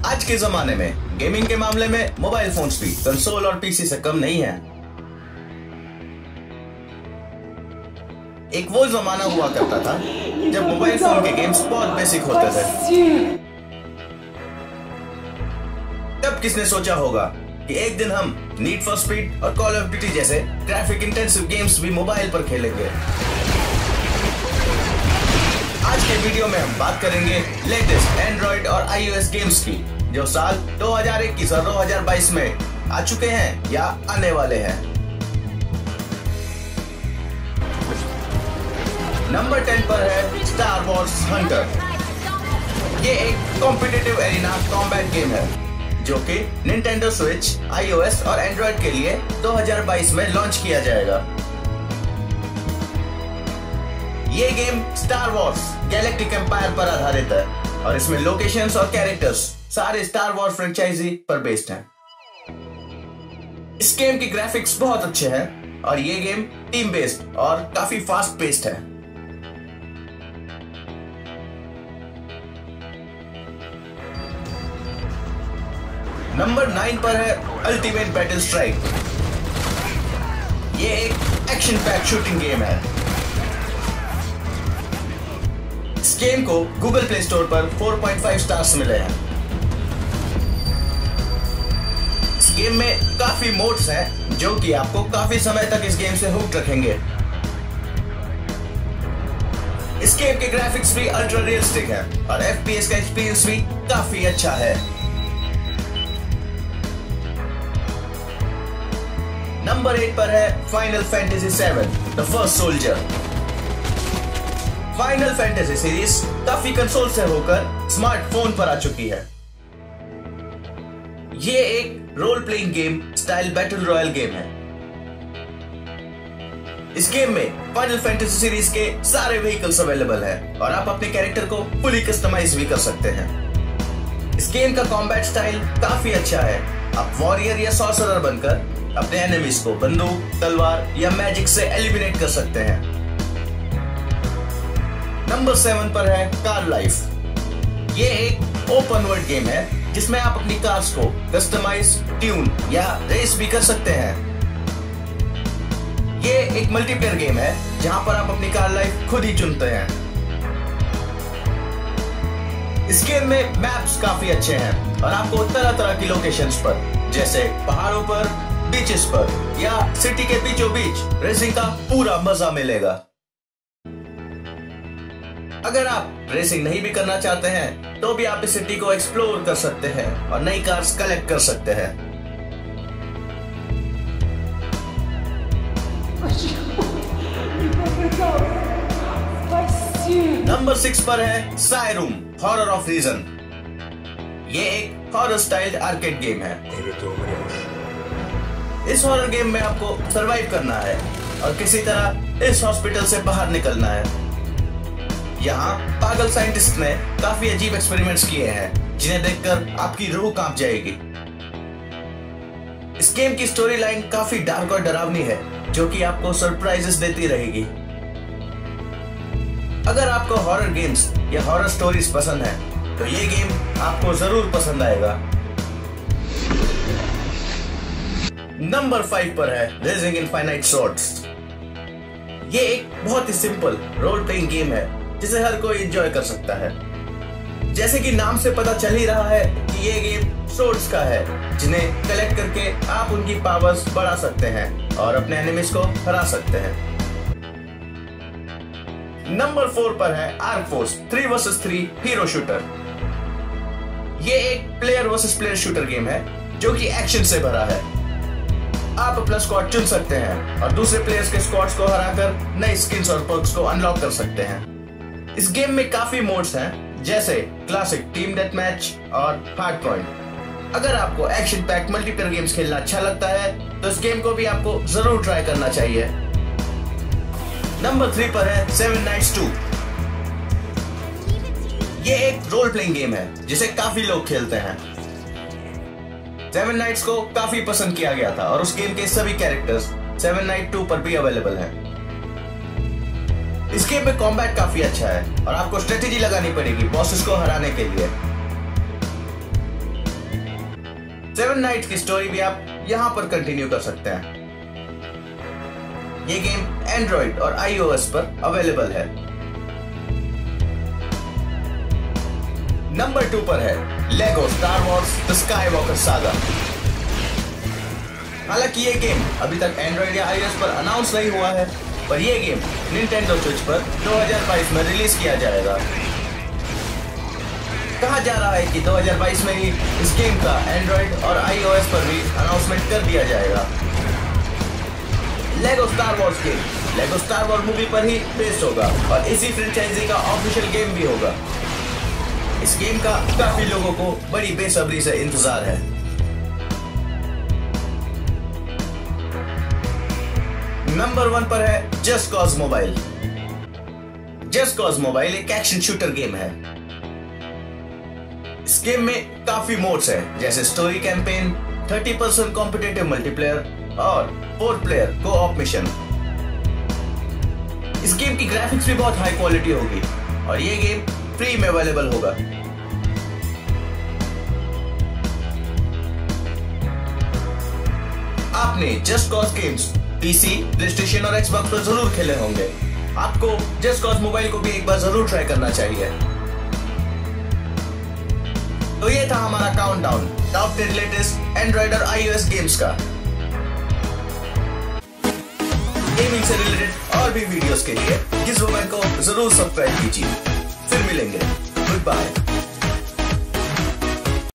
आज के जमाने में गेमिंग के मामले में मोबाइल फोन्स भी कंसोल और पीसी से कम नहीं है। एक वो जमाना हुआ करता था जब मोबाइल फोन के गेम्स बहुत बेसिक होते थे। तब किसने सोचा होगा कि एक दिन हम नीड फॉर स्पीड और कॉल ऑफ ड्यूटी जैसे ग्राफिक इंटेंसिव गेम्स भी मोबाइल पर खेलेंगे। आज के वीडियो में हम बात करेंगे लेटेस्ट एंड्रॉइड और iOS गेम्स की जो साल 2021 और 2022 में आ चुके हैं या आने वाले हैं। नंबर 10 पर है स्टार वॉर्स हंटर। ये एक कॉम्पिटिटिव एरिना कॉम्बैट गेम है जो कि निंटेंडो स्विच, iOS और एंड्रॉइड के लिए 2022 में लॉन्च किया जाएगा। ये game Star Wars Galactic Empire पर आधारित है और इसमें लोकेशंस और कैरेक्टर्स सारे स्टार वॉर्स फ्रेंचाइजी पर बेस्ड हैं। इस गेम की ग्राफिक्स बहुत अच्छे हैं और ये गेम टीम बेस्ड और काफी फास्ट पेस्ड है। नंबर 9 पर है अल्टीमेट बैटल स्ट्राइक। ये एक एक्शन पैक शूटिंग गेम है। इस गेम को गूगल प्ले स्टोर पर 4.5 स्टार्स मिले हैं। इस गेम में काफी मोड्स हैं जो कि आपको काफी समय तक इस गेम से हुक्ड रखेंगे। इस गेम के ग्राफिक्स भी अल्ट्रा रियलिस्टिक है और FPS का एक्सपीरियंस भी काफी अच्छा है। नंबर 8 पर है Final Fantasy 7 the First Soldier. Final Fantasy series काफी कंसोल से होकर स्मार्टफोन पर आ चुकी है। ये एक role playing game style battle royale game है। इस गेम में फाइनल फैंटेसी सीरीज के सारे व्हीकल्स अवेलेबल हैं और आप अपने कैरेक्टर को फुली कस्टमाइज भी कर सकते हैं। इस गेम का कॉम्बैट स्टाइल काफी अच्छा है। आप वॉरियर या सॉर्सरर बनकर अपने एनिमीज को बंदूक, तलवार या मैजिक से एलिमिनेट कर सकते हैं। नंबर 7 पर है कार लाइफ। ये एक ओपन वर्ल्ड गेम है जिसमें आप अपनी कार्स को कस्टमाइज, ट्यून या रेस भी कर सकते हैं। ये एक मल्टीप्लेयर गेम है जहां पर आप अपनी कार लाइफ खुद ही चुनते हैं। इस गेम में मैप्स काफी अच्छे हैं और आपको तरह तरह की लोकेशंस पर जैसे पहाड़ों पर, बीचेस पर या सिटी के बीचों बीच रेसिंग का पूरा मजा मिलेगा। अगर आप रेसिंग नहीं भी करना चाहते हैं तो भी आप इस सिटी को एक्सप्लोर कर सकते हैं और नई कार्स कलेक्ट कर सकते हैं। नंबर 6 पर है सायरूम हॉरर ऑफ रीजन। ये एक हॉरर स्टाइल्ड आर्केड गेम है। इस हॉरर गेम में आपको सरवाइव करना है और किसी तरह इस हॉस्पिटल से बाहर निकलना है। यहाँ पागल साइंटिस्ट ने काफी अजीब एक्सपेरिमेंट्स किए हैं जिन्हें देखकर आपकी रूह कांप जाएगी। इस गेम की स्टोरी लाइन काफी डार्क और डरावनी है जो कि आपको सरप्राइजेस देती रहेगी। अगर आपको हॉरर गेम्स या हॉरर स्टोरीज पसंद है तो ये गेम आपको जरूर पसंद आएगा। नंबर 5 पर है रेजिंग इनफाइनाइट स्वॉर्ड्स। ये एक बहुत ही सिंपल रोल प्लेइंग गेम है जिसे हर कोई एंजॉय कर सकता है। जैसे कि नाम से पता चल ही रहा है कि ये गेम स्वॉर्ड्स का है जिन्हें कलेक्ट करके आप उनकी पावर्स बढ़ा सकते हैं और अपने एनिमीज को हरा सकते हैं। नंबर 4 पर है Arc Force 3 vs 3 hero shooter. ये एक player versus player shooter game है जो कि एक्शन से भरा है। आप अपना स्क्वाड चुन सकते हैं और दूसरे प्लेयर्स के स्क्वाड्स को हराकर नए स्किन्स और पर्क्स को अनलॉक कर सकते हैं। इस गेम में काफी मोड्स हैं जैसे क्लासिक, टीम डेथ मैच और हार्डकोर। अगर आपको एक्शन पैक मल्टीप्लेयर गेम्स खेलना अच्छा लगता है तो इस गेम को भी आपको जरूर ट्राई करना चाहिए। नंबर 3 पर है सेवन नाइट्स 2। ये एक रोल प्लेइंग गेम है जिसे काफी लोग खेलते हैं। सेवन नाइट्स को काफी पसंद किया गया था और उस गेम के सभी कैरेक्टर्स सेवन नाइट 2 पर भी अवेलेबल हैं। इस गेम में कॉम्बैट काफी अच्छा है और आपको स्ट्रेटेजी लगानी पड़ेगी बॉसेस को हराने के लिए। 7 नाइट्स की स्टोरी भी आप यहां पर कंटिन्यू कर सकते हैं। ये गेम एंड्रॉइड और iOS पर अवेलेबल है। नंबर 2 पर है Lego Star Wars the Skywalker Saga. हालांकि ये गेम अभी तक एंड्रॉइड या iOS पर अनाउंस नहीं हुआ है, पर यह गेम निंटेंडो स्विच पर 2022 में रिलीज किया जाएगा। कहा जा रहा है कि 2022 में ही इस गेम का एंड्रॉइड और iOS पर भी अनाउंसमेंट कर दिया जाएगा। Lego Star Wars game Lego Star War movie पर ही बेस्ड होगा और इसी फ्रेंचाइजी का ऑफिशियल गेम भी होगा। इस गेम का काफी लोगों को बड़ी बेसब्री से इंतजार है। नंबर 1 पर है Just Cause Mobile. Just Cause Mobile एक एक्शन शूटर गेम है। इस गेम में काफी मोड्स हैं, जैसे स्टोरी कैंपेन, 30% कॉम्पिटिटिव मल्टीप्लेयर और 4 प्लेयर को-ऑप मिशन। इस गेम की ग्राफिक्स भी बहुत हाई क्वालिटी होगी और ये गेम फ्री में अवेलेबल होगा। आपने Just Cause games PC, PlayStation और एक्सबॉक्स पर जरूर खेले होंगे। आपको जस्ट कॉज मोबाइल को भी एक बार जरूर ट्राई करना चाहिए। तो ये था हमारा काउंटडाउन टॉप 10 लेटेस्ट एंड्रॉइड और iOS गेम्स का। गेमिंग से रिलेटेड और भी वीडियोस के लिए गिज़मो को जरूर सब्सक्राइब कीजिए। फिर मिलेंगे। Good bye.